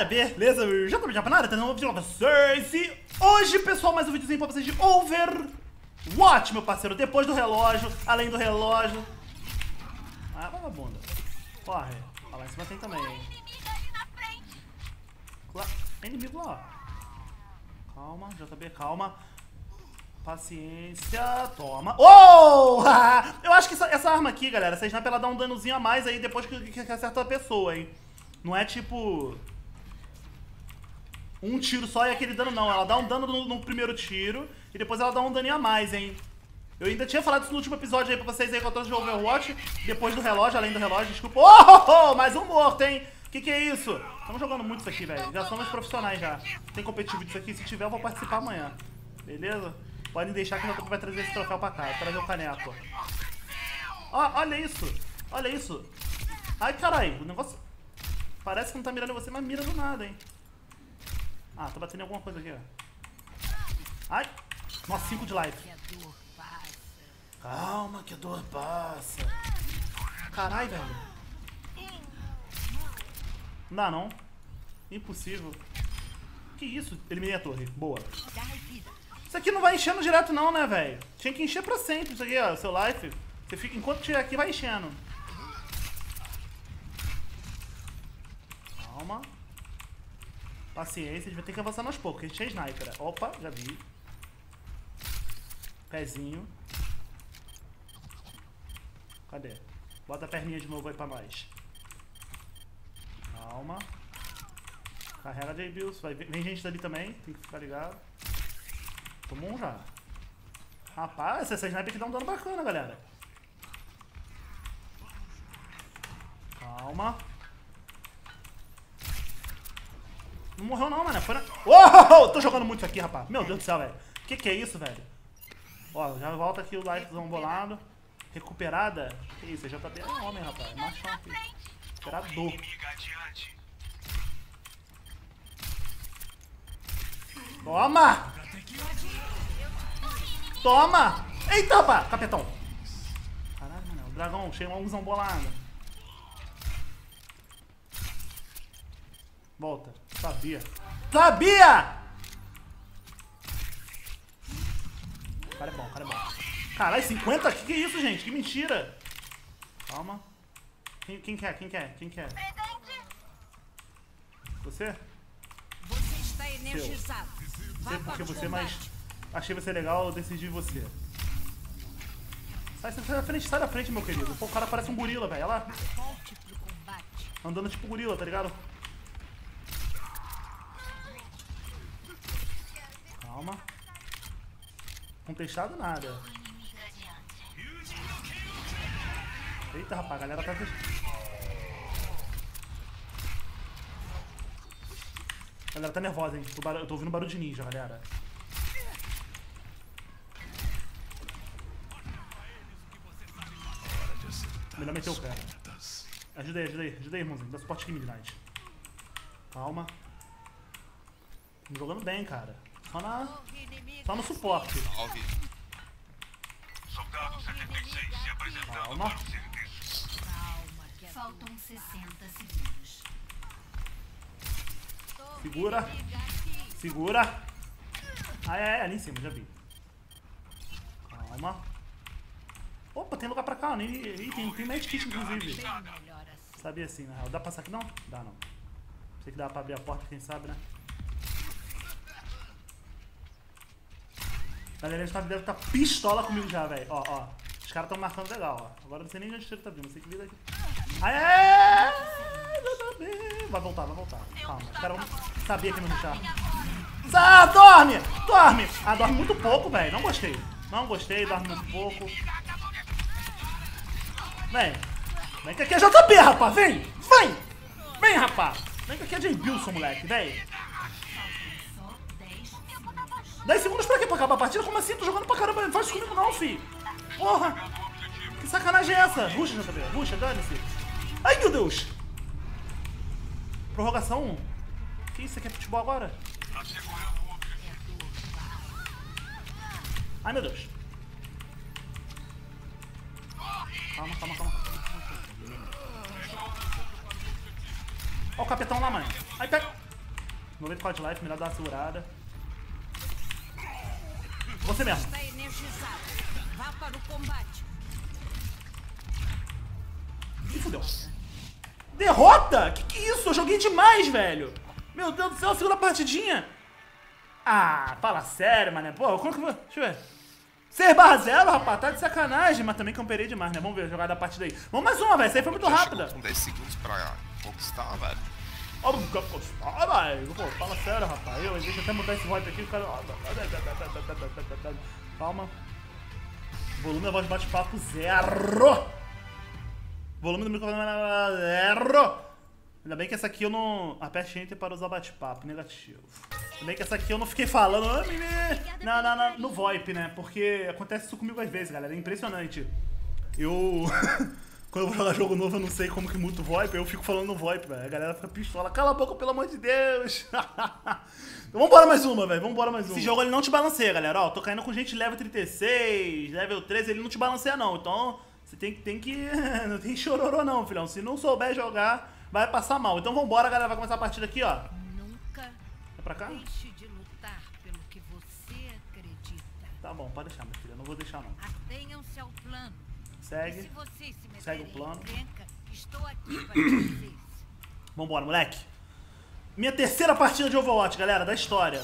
beleza? Já tô me nada, tá no vídeo pra vocês. E hoje, pessoal, mais um videozinho pra vocês de Overwatch, meu parceiro. Depois do relógio, além do relógio. Ah, vagabunda. Corre. Ah, lá em cima tem também, hein. Tem inimigo lá. Calma, JB, calma. Paciência, toma. Oh! Eu acho que essa arma aqui, galera, essa sniper, ela dá um danozinho a mais aí depois que acerta a pessoa, hein. Não é tipo um tiro só e aquele dano, não. Ela dá um dano no primeiro tiro e depois ela dá um daninho a mais, hein. Eu ainda tinha falado isso no último episódio aí pra vocês aí que eu tô de Overwatch. Depois do relógio, além do relógio, desculpa. Oh! Mais um morto, hein. Que é isso? Estamos jogando muito isso aqui, velho. Já somos profissionais já. Tem competitivo disso aqui. Se tiver, eu vou participar amanhã. Beleza? Podem deixar que o meu vai trazer esse troféu pra cá. Vai trazer o caneco. Ó, olha isso. Olha isso. Ai, caralho. O negócio parece que não tá mirando em você, mas mira do nada, hein. Ah, tô batendo em alguma coisa aqui, ó. Ai. Nossa, 5 de life. Calma que a dor passa. Caralho, velho. Não dá, não. Impossível. Que isso? Eliminei a torre. Boa. Isso aqui não vai enchendo direto não, né, velho? Tinha que encher pra sempre isso aqui, ó. Seu life. Você fica, enquanto tiver aqui, vai enchendo. Calma. Paciência, a gente vai ter que avançar aos poucos, porque a gente é sniper. Opa, já vi. Pezinho. Cadê? Bota a perninha de novo aí pra nós. Calma. Carrega J-Bills. Vem gente dali também, tem que ficar ligado. Tomou um já. Rapaz, essa sniper aqui dá um dano bacana, galera. Calma. Não morreu não, mano. Foi na... Oh! Tô jogando muito isso aqui, rapaz. Meu Deus do céu, velho. Que é isso, velho? Ó, já volta aqui o lifezão bolado. Recuperada. Que isso, a JB é homem, rapaz. Machão aqui. Recuperador. Toma! Toma! Eita, rapaz! Capetão! Caralho, mano. O dragão cheio de umzão bolado. Volta. Sabia. Sabia! O cara é bom, o cara é bom. Caralho, 50? Que é isso, gente? Que mentira! Calma. Quem quer? Você? Você está energizado. Não sei porque você, mas achei você legal, eu decidi você. Sai da frente, meu querido. Pô, o cara parece um gorila, velho. Olha lá. Volte pro combate. Andando tipo gorila, tá ligado? Calma. Contestado nada. Eita, rapaz, a galera tá... A galera tá nervosa, hein? Eu tô ouvindo barulho de ninja, galera. Melhor meter o pé. Ajuda aí, irmãozinho. Dá suporte aqui, Midnight. Calma. Estamos jogando bem, cara. Só no suporte. Calma. Faltam 60 segundos. Segura. Ali em cima, já vi. Calma. Opa, tem lugar pra cá, tem medkit, inclusive. Sabia assim, na real. Dá pra passar aqui não? Dá não. Sei que dá pra abrir a porta, quem sabe, né? A galera deve estar pistola comigo já, velho. Ó. Os caras tão marcando legal, ó. Agora não sei nem onde o tiro tá vindo, não sei que vida aqui. Vai voltar. Calma, os caras vão saber que não deixar. Ah, dorme! Ah, dorme muito pouco, velho. Não gostei, dorme muito pouco. Vem que aqui é JP, rapaz, vem! Vem, rapaz! Vem que aqui é J-Bilson, moleque, vem! 10 segundos pra quê? Pra acabar a partida? Como assim? Tô jogando pra caramba, não faz isso comigo não, fi! Porra! Que sacanagem é essa? Ruxa, JP, ruxa, dane-se! Ai, meu Deus! Prorrogação? Que isso? Você quer futebol agora? Ai, meu Deus! Calma. Ó o capitão lá, mano. Aí, pega. 94 de life, melhor dar uma segurada. Você mesmo. Está energizado. Vá para o combate. Ih, fudeu. Derrota? Que é isso? Eu joguei demais, velho. Meu Deus do céu, segunda partidinha. Ah, fala sério, mané. Pô, como que eu vou... Deixa eu ver. 6/0, rapaz. Tá de sacanagem. Mas também camperei demais, né? Vamos ver a jogada da partida aí. Vamos mais uma, velho. Essa aí foi muito Já rápida. chegou com 10 segundos pra conquistar, velho. Ó, velho. Pô, fala sério, rapaz. Deixa eu até mudar esse VoIP aqui. O cara... Calma. Volume da voz de bate-papo 0. Volume do microfone 0. Ainda bem que essa aqui eu não... Aperte Enter para usar bate-papo, negativo. Ainda bem que essa aqui eu não fiquei falando no VoIP, né? Porque acontece isso comigo às vezes, galera. É impressionante. Eu... Quando eu vou jogar jogo novo, eu não sei como que muta o VoIP, eu fico falando no VoIP, velho. A galera fica pistola. Cala a boca, pelo amor de Deus. Então, vambora mais uma, velho. Vambora mais uma. Esse jogo ele não te balanceia, galera. Ó, tô caindo com gente level 36, level 13, ele não te balanceia, não. Então, você tem que... Não tem chororô, não, filhão. Se não souber jogar, vai passar mal. Então, vambora, galera. Vai começar a partida aqui, ó. Nunca É pra cá? deixe de lutar pelo que você acredita. Tá bom, pode deixar, minha filha. Não vou deixar, não. Atenham-se ao plano. E se Segue. vocês se meterem Segue o plano. em encrenca, estou aqui para vocês. Vambora, moleque. Minha terceira partida de Overwatch, galera, da história.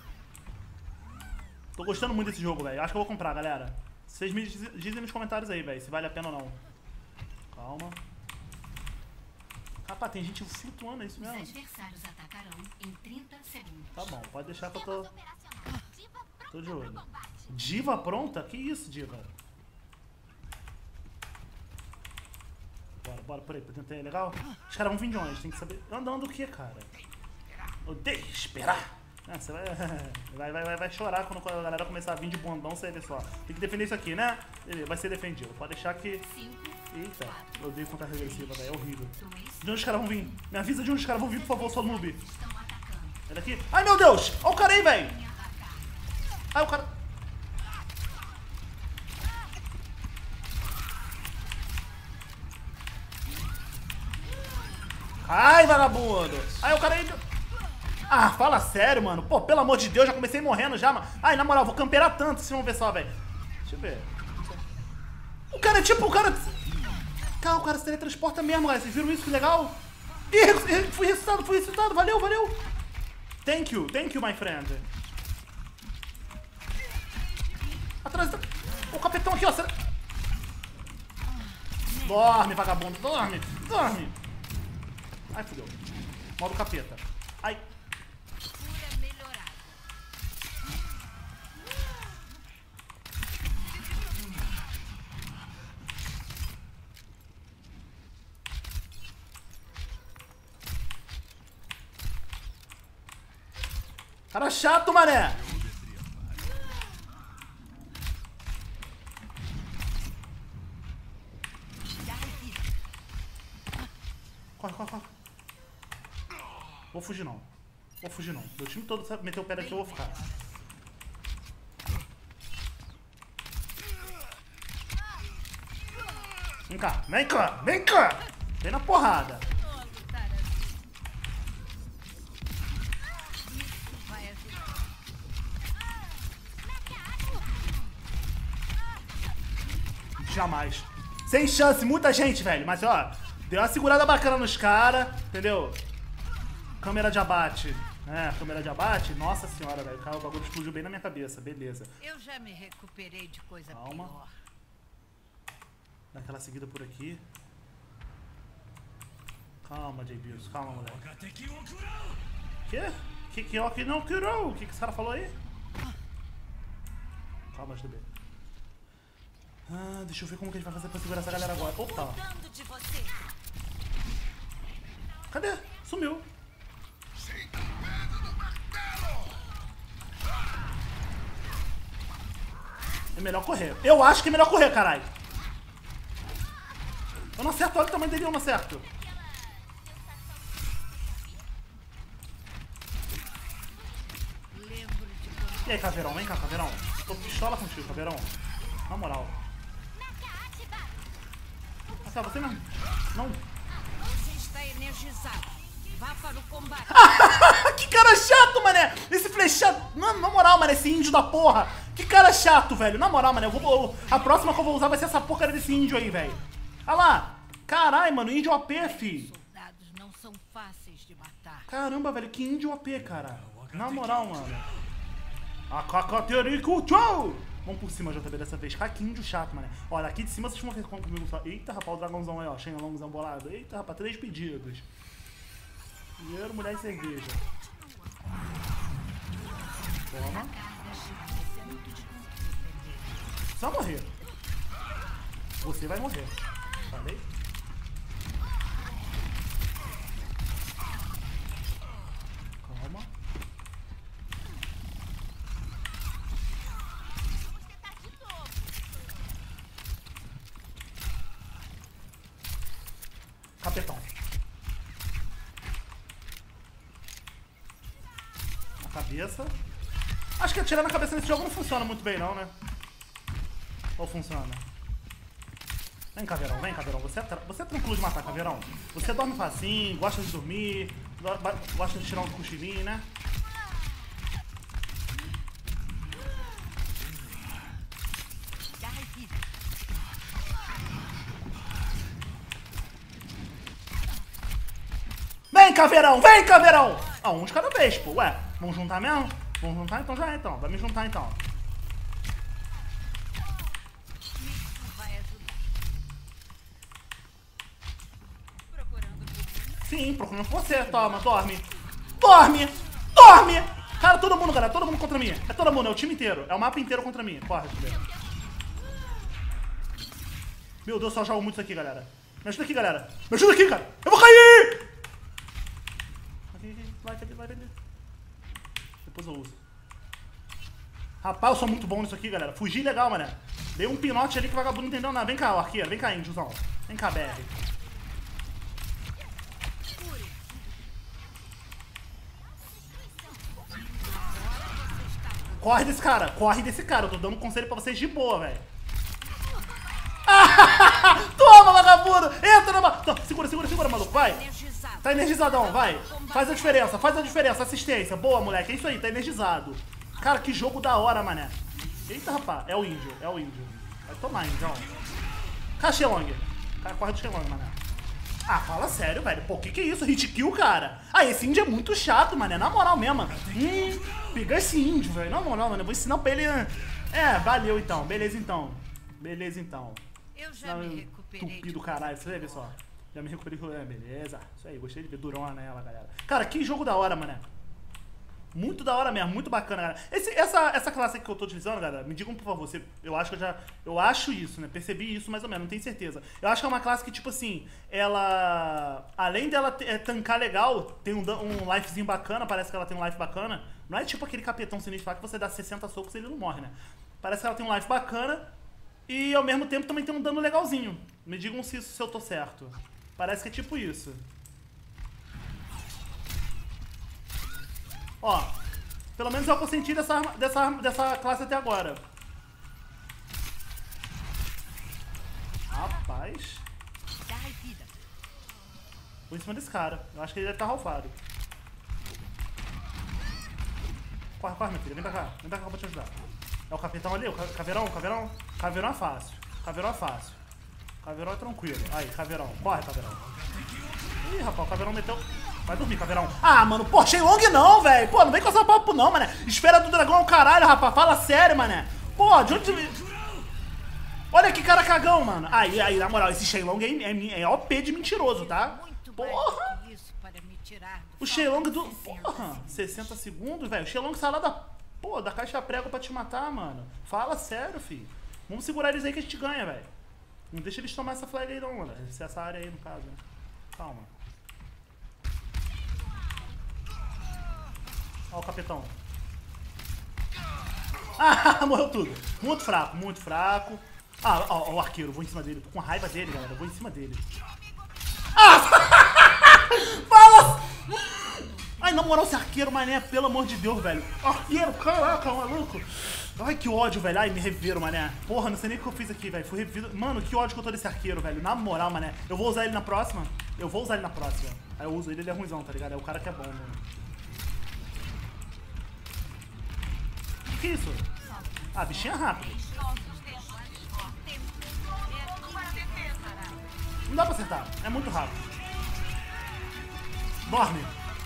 Tô gostando muito desse jogo, velho. Acho que eu vou comprar, galera. Vocês me dizem nos comentários aí, velho, se vale a pena ou não. Calma. Rapaz, tem gente flutuando, é isso Os mesmo? adversários atacarão em 30 segundos. Tá bom, pode deixar que eu tô de olho. Diva pronta? Que isso, Diva? Bora, por aí, pra tentar, é legal? Os caras vão vir de onde? Tem que saber. Andando o que, cara? Odeio esperar. Ah, você vai chorar quando a galera começar a vir de bondão, você vai ver só. Tem que defender isso aqui, né? Ele vai ser defendido. Pode deixar que... 5, Eita, eu odeio contra regressiva, velho. É horrível. 2, De onde os caras vão vir? Me avisa de onde os caras vão vir, por favor, sou noob. estão atacando. É daqui? Ai, meu Deus! Olha o cara aí, velho! Ai, o cara... Ai, vagabundo! Ai, o cara aí... Ah, fala sério, mano. Pô, pelo amor de Deus, já comecei morrendo já, mano. Ai, na moral, vou camperar tanto, vocês vão ver só, velho. Deixa eu ver. O cara é tipo, o cara... Cara, o cara se teletransporta mesmo, galera. Vocês viram isso? Que legal? Ih, fui ressuscitado. Valeu. Thank you, my friend. Atrás... O capitão aqui, ó. Dorme, vagabundo. Dorme. Ai, fudeu. Modo capeta. Ai. Cura melhorada. Cara chato, mané. Corre. Vou fugir não. Meu time todo sabe meter o pé daqui, eu vou ficar. Vem cá. Vem na porrada. Vou lutar assim. Isso vai ajudar. Jamais. Sem chance, muita gente, velho. Mas, ó, deu uma segurada bacana nos caras, entendeu? Câmera de abate. Câmera de abate. Nossa senhora, velho. O bagulho explodiu bem na minha cabeça. Beleza. Eu já me recuperei de coisa Calma. pior. Dá aquela seguida por aqui. Calma, J-Bills. Calma, moleque. Que não curou? O que esse cara falou aí? Calma, SDB. Deixa eu ver como que a gente vai fazer pra segurar essa galera agora. Opa! Cuidando de você. Cadê? Sumiu. É melhor correr. Eu acho que é melhor correr, caralho. Eu não acerto. Olha o tamanho dele, eu não acerto. Lembro de quando E aí, Caveirão? Vem cá, Caveirão. Tô pistola contigo, Caveirão. Na moral. Ah, tá, você mesmo. Não. você está energizado. Vá para o combate. Que cara chato, mané! Esse flechado... Na moral, mané, esse índio da porra! Que cara chato, velho! Na moral, mané, a próxima que eu vou usar vai ser essa porcaria desse índio aí, velho. Olha lá! Caralho, mano, índio OP, fi! Soldados não são fáceis de matar. Caramba, velho, que índio OP, cara. Na moral, mano. A Cacaterico, tchau! Vamos por cima, JB, dessa vez. Cara, que índio chato, mané. Olha, aqui de cima vocês vão ver comigo só. Eita, rapaz, o dragãozão aí, ó. Shenlongzão bolado. Eita, rapaz, 3 pedidos. Dinheiro, mulher e cerveja. Toma. Só morrer. Você vai morrer. Falei? Calma. Capetão. Na cabeça. Acho que atirar na cabeça nesse jogo não funciona muito bem, não, né? Ou funciona? Vem, Caveirão, vem, Caveirão. Você é tranquilo de matar, Caveirão. Você dorme facinho, gosta de dormir, gosta de tirar um cochilinho, né? Vem, Caveirão, vem, Caveirão! Ah, um de cada vez, pô. Ué, vamos juntar mesmo? Vamos juntar? Então já é, então. Vai me juntar, então. Sim, procurando por você. Toma, dorme. Dorme! Dorme! Cara, todo mundo, galera. Todo mundo contra mim. É todo mundo, é o time inteiro. É o mapa inteiro contra mim. Corre, filho. Meu Deus, só jogo muito isso aqui, galera. Me ajuda aqui, galera. Me ajuda aqui, cara. Eu vou cair! Vai. Depois eu uso. Rapaz, eu sou muito bom nisso aqui, galera. Fugi legal, mané. Dei um pinote ali que o vagabundo não entendeu nada. Vem cá, arqueiro. Vem cá, índiozão. Vem cá, BR. Corre desse cara. Corre desse cara. Eu tô dando um conselho pra vocês de boa, velho. Toma, vagabundo. Entra na... Segura, maluco. Vai. Tá energizadão, vai. Faz a diferença. Assistência. Boa, moleque. É isso aí, tá energizado. Cara, que jogo da hora, mané. Eita, rapaz. É o índio. Vai tomar, índio. Cadê Shenlong? O cara corre do Shenlong, mané. Ah, fala sério, velho. Pô, que é isso? Hit kill, cara? Ah, esse índio é muito chato, mané. Na moral mesmo. Pegar esse índio, velho. Na moral, mano. Eu vou ensinar pra ele... É, valeu, então. Beleza, então. Eu já me recuperei. Tupi do caralho. Você vê só. Já me recuperei. Beleza. Isso aí, gostei de ver durona ela, galera. Cara, que jogo da hora, mané. Muito da hora mesmo, muito bacana, galera. Essa classe aqui que eu tô utilizando, galera, me digam, por favor, eu acho isso, né? Percebi isso mais ou menos, não tenho certeza. Eu acho que é uma classe que, tipo assim, ela... Além dela tancar legal, tem um lifezinho bacana, parece que ela tem um life bacana. Não é tipo aquele capetão sinistro que você dá 60 socos e ele não morre, né? Parece que ela tem um life bacana e, ao mesmo tempo, também tem um dano legalzinho. Me digam se eu tô certo. Parece que é tipo isso. Ó, pelo menos é o que eu senti dessa classe até agora. Rapaz. Vou em cima desse cara. Eu acho que ele deve estar ralfado. Corre, minha filha. Vem pra cá que eu vou te ajudar. É o capitão ali, o caveirão. Caveirão é fácil. Caveirão é tranquilo. Aí, caveirão. Corre, caveirão. Ih, rapaz, o caveirão meteu... Vai dormir, caveirão. Ah, mano, pô, Shenlong não, velho. Pô, não vem com essa papo não, mané. Esfera do dragão é o caralho, rapaz. Fala sério, mané. Pô, de onde... Olha que cara cagão, mano. Aí, na moral, esse Shenlong é OP de mentiroso, tá? Porra. O Shenlong do... Porra, 60 segundos, velho. O Shenlong sai lá da caixa prego pra te matar, mano. Fala sério, filho. Vamos segurar eles aí que a gente ganha, velho. Não deixa eles tomar essa flag aí não, mano. Essa área aí, no caso, né? Calma. Ó o capitão. Ah, morreu tudo. Muito fraco. Ah, ó o arqueiro. Vou em cima dele. Tô com raiva dele, galera. Vou em cima dele. Ah! Fala! Ai, na moral, esse arqueiro, mané, pelo amor de Deus, velho. Arqueiro, caraca, maluco. Ai, que ódio, velho. Ai, me reviram, mané. Porra, não sei nem o que eu fiz aqui, velho. Fui revido. Mano, que ódio que eu tô desse arqueiro, velho. Na moral, mané. Eu vou usar ele na próxima. Eu vou usar ele na próxima. Aí eu uso ele, ele é ruimzão, tá ligado? É o cara que é bom, mano. Que isso? Ah, bichinho é rápido. Não dá pra acertar. É muito rápido. Dorme.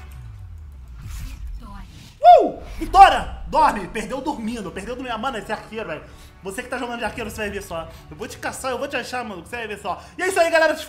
Vitória! Dorme! Perdeu dormindo. Mano, esse arqueiro, velho. Você que tá jogando de arqueiro, você vai ver só. Eu vou te caçar, eu vou te achar, mano. Você vai ver só. E é isso aí, galera.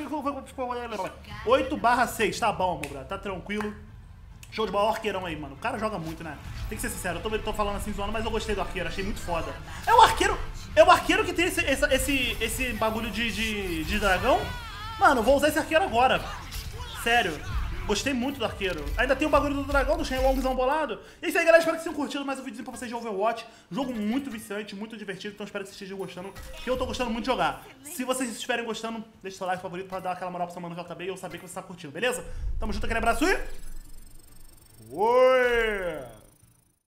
8/6. Tá bom, meu brother. Tá tranquilo. Show de bola. Arqueirão aí, mano. O cara joga muito, né? Tem que ser sincero. Eu tô falando assim zoando, mas eu gostei do arqueiro. Achei muito foda. É o arqueiro que tem esse bagulho de dragão. Mano, eu vou usar esse arqueiro agora. Sério. Gostei muito do arqueiro. Ainda tem o bagulho do dragão, do Shenlongzão bolado. E é isso aí, galera. Espero que vocês tenham curtido mais um videozinho pra vocês de Overwatch. Jogo muito viciante, muito divertido. Então espero que vocês estejam gostando, porque eu tô gostando muito de jogar. Se vocês estiverem gostando, deixa o seu like favorito pra dar aquela moral pro seu mano JB e eu saber que você tá curtindo, beleza? Tamo junto, aquele abraço e... Oi!